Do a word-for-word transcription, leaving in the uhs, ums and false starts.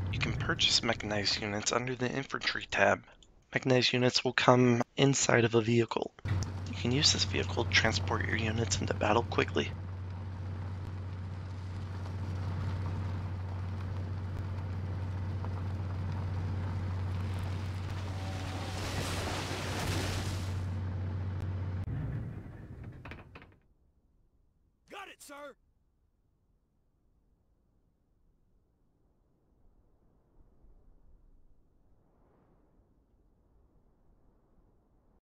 You can purchase mechanized units under the Infantry tab. Mechanized units will come inside of a vehicle. You can use this vehicle to transport your units into battle quickly. Got it, sir!